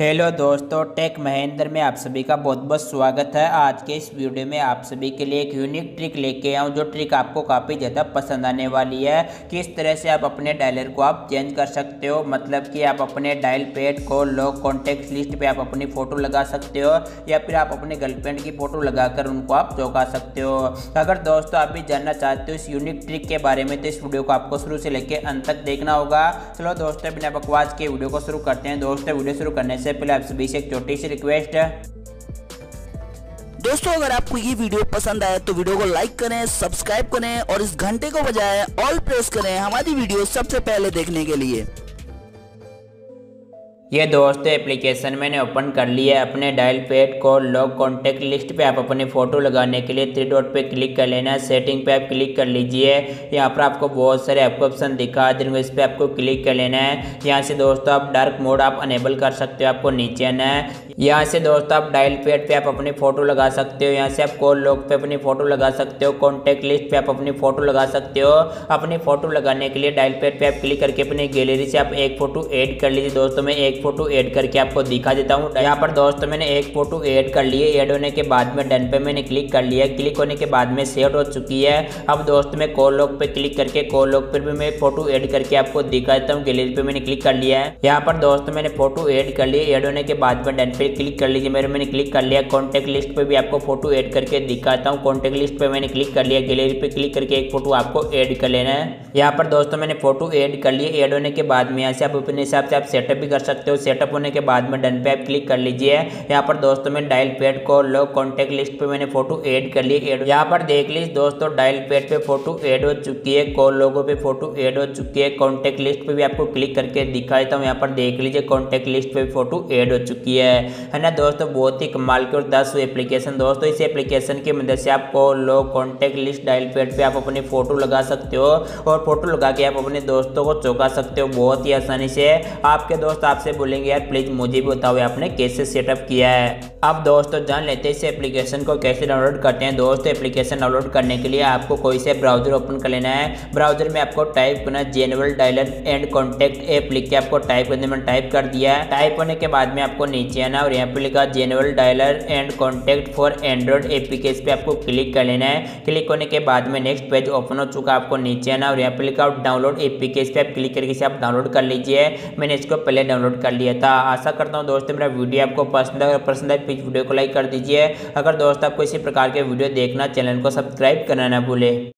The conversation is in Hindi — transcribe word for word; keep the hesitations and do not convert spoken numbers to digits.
हेलो दोस्तों, टेक महेंद्र में आप सभी का बहुत बहुत स्वागत है। आज के इस वीडियो में आप सभी के लिए एक यूनिक ट्रिक लेके आया हूँ, जो ट्रिक आपको काफ़ी ज़्यादा पसंद आने वाली है। किस तरह से आप अपने डायलर को आप चेंज कर सकते हो, मतलब कि आप अपने डायल पैड को लॉक कॉन्टैक्ट लिस्ट पे आप अपनी फ़ोटो लगा सकते हो, या फिर आप अपने गर्लफ्रेंड की फ़ोटो लगाकर उनको आप चौंका सकते हो। अगर दोस्तों आप भी जानना चाहते हो इस यूनिक ट्रिक के बारे में, तो इस वीडियो को आपको शुरू से लेकर अंत तक देखना होगा। चलो दोस्तों, बिना बकवास के वीडियो को शुरू करते हैं। दोस्तों, वीडियो शुरू करने से पहले आप सभी से एक छोटी सी रिक्वेस्ट है। दोस्तों, अगर आपको ये वीडियो पसंद आए तो वीडियो को लाइक करें, सब्सक्राइब करें और इस घंटे को बजाय ऑल प्रेस करें हमारी वीडियो सबसे पहले देखने के लिए। ये दोस्तों एप्लीकेशन मैंने ओपन कर लिया है। अपने डायल पैड को लॉक कॉन्टैक्ट लिस्ट पे आप अपनी फ़ोटो लगाने के लिए थ्री डॉट पे क्लिक कर लेना है। सेटिंग पे आप क्लिक कर लीजिए। यहाँ पर आपको बहुत सारे आपको ऑप्शन दिखा देंगे, इस पर आपको क्लिक कर लेना है। यहाँ से दोस्तों आप डार्क मोड आप अनेबल कर सकते हो, आपको नीचे आना है। यहाँ से दोस्तों आप डायल पैड पे आप अपनी फ़ोटो लगा सकते हो। यहाँ से आप कॉल लॉक पे अपनी फ़ोटो लगा सकते हो। कॉन्टैक्ट लिस्ट पे आप अपनी फ़ोटो लगा सकते हो। अपनी फ़ोटो लगाने के लिए डायल पैड पे आप क्लिक करके अपनी गैलरी से आप एक फ़ोटो ऐड कर लीजिए। दोस्तों मैं एक फ़ोटो ऐड करके आपको दिखा देता हूँ। यहाँ पर दोस्तों मैंने एक फ़ोटो ऐड कर ली है। ऐड होने के बाद में डन पे मैंने क्लिक कर लिया। क्लिक होने के बाद में सेव हो चुकी है। अब दोस्तों मैं कॉल लॉक पे क्लिक करके कॉल लॉक पर भी मैं फ़ोटो ऐड करके आपको दिखा देता हूँ। गैलरी पे मैंने क्लिक कर लिया है। यहाँ पर दोस्तों मैंने फ़ोटो ऐड कर लिया। ऐड होने के बाद में डन पे क्लिक कर लीजिए। मेरे मैंने क्लिक कर लिया। कॉन्टैक्ट लिस्ट पे भी आपको फोटो ऐड करके दिखाता हूँ। कॉन्टैक्ट लिस्ट पे मैंने क्लिक कर लिया। गैलरी पे क्लिक करके एक फोटो आपको ऐड कर लेना है। यहाँ पर दोस्तों मैंने फोटो ऐड कर लिया। ऐड होने के बाद में यहाँ से आप अपने हिसाब से आप सेटअप भी कर सकते हो। सेटअप होने के बाद में डन पे आप क्लिक कर लीजिए। यहाँ पर दोस्तों मैं डायल पैड को लॉक कॉन्टैक्ट लिस्ट पे मैंने फोटो ऐड कर ली। यहाँ पर देख लीजिए दोस्तों, डायल पैड पे फोटो ऐड हो चुकी है। कॉल लोगो पे फोटो ऐड हो चुकी है। कॉन्टैक्ट लिस्ट पे भी आपको क्लिक करके दिखा देता हूँ। यहाँ पर देख लीजिए कॉन्टैक्ट लिस्ट पे भी फोटो ऐड हो चुकी है है ना दोस्तों। बहुत ही कमाल की और दस एप्लीकेशन दोस्तों। इस एप्लीकेशन की मदद से आपको lock contact list dial pad पे आप अपनी फोटो लगा सकते हो, और फोटो लगा के आप अपने दोस्तों को चौंका सकते हो बहुत ही आसानी से। आपके दोस्त आपसे बोलेंगे यार प्लीज मुझे भी बताओ आपने कैसे सेटअप किया है। अब दोस्तों जान लेते हैं इस एप्लीकेशन को कैसे डाउनलोड करते हैं। दोस्तों एप्लीकेशन डाउनलोड करने के लिए आपको कोई से ब्राउजर ओपन कर लेना है। ब्राउजर में आपको टाइप करना genuine dialer and contact app लिख के आपको टाइप करने में टाइप कर दिया है। टाइप होने के बाद में आपको नीचे आना और यहाँ पे लिखा genuine dialer and contact for android APK पे आपको क्लिक कर लेना है। क्लिक होने के बाद में नेक्स्ट पेज ओपन हो चुका, आपको नीचे आना और यहाँ पे लिखा डाउनलोड एपीके पे आप क्लिक करके इसे आप डाउनलोड कर लीजिए। मैंने इसको पहले डाउनलोड कर लिया था। आशा करता हूँ दोस्तों मेरा वीडियो आपको पसंद है। पसंद है प्लीज वीडियो को लाइक कर दीजिए। अगर दोस्त आपको इसी प्रकार के वीडियो देखना, चैनल को सब्सक्राइब करना ना भूले।